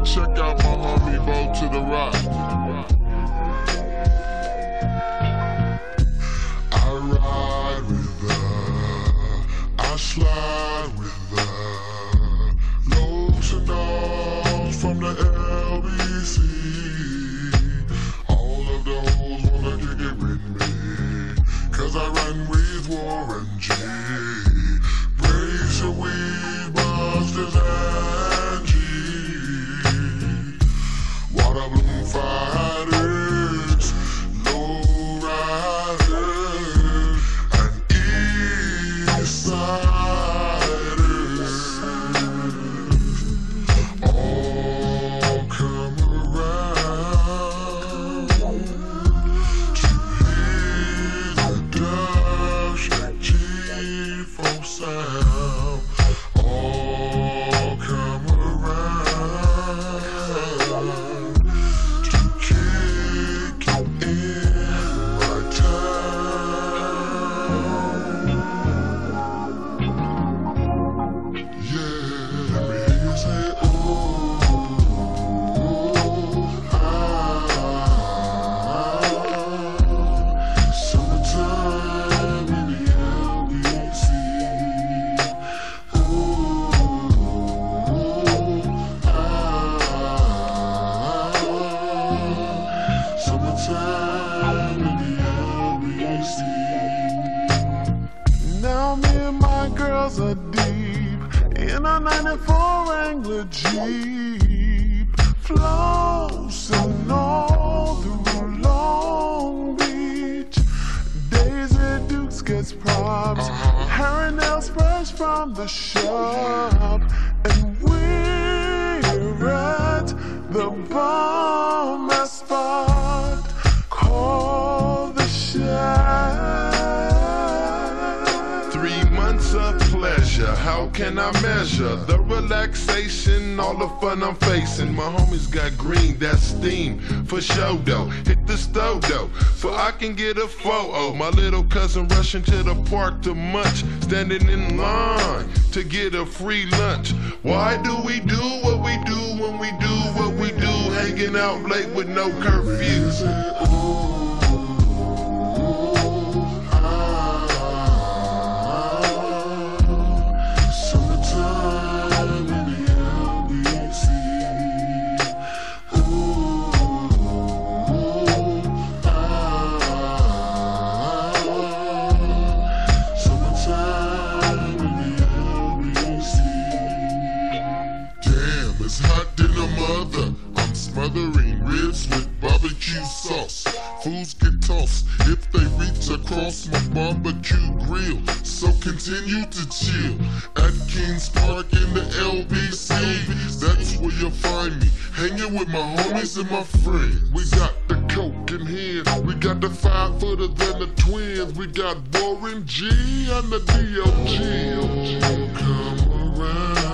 Check out my homie Bo to the Rock. I ride with her, I slide with her, lows and downs from the LBC. All of the hoes wanna kick it with me, cause I run with Warren G. Brace your weed busters and G. Water bloom fighters, low riders, and east siders. All come around to hear the Dubstep G-Funk sound. All come around to kick it in my town. Yeah, let me hear you say, ooh, summertime in the LBC. Summertime in the LBC. Now me and my girls are deep in a 94 Wrangler Jeep, flossing all through Long Beach. Daisy Dukes gets props, hair and nails fresh from the shop, and we're at the bomb spot called the Shack. 3 months of pleasure, how can I measure the relaxation, all the fun I'm facing? My homies got green, that's steam, for show though. Hit the stove though, so I can get a photo. My little cousin rushing to the park to munch, standing in line to get a free lunch. Why do we do what we do when we do what we do? Hanging out late with no curfews. Summertime in the LBC. Summertime in the LBC. Damn, it's hot in the mother. I'm smothering ribs with barbecue sauce. Foods get tossed if they reach across my barbecue grill. So continue to chill at Kings Park in the LBC. That's where you'll find me, hanging with my homies and my friends. We got the coke in here, we got the 5-footer than the twins. We got Warren G and the DOG. Come around.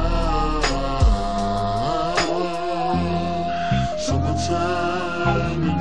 Summertime.